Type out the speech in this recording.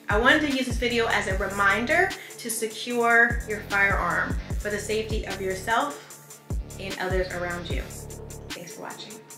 I wanted to use this video as a reminder to secure your firearm for the safety of yourself and others around you. Thanks for watching.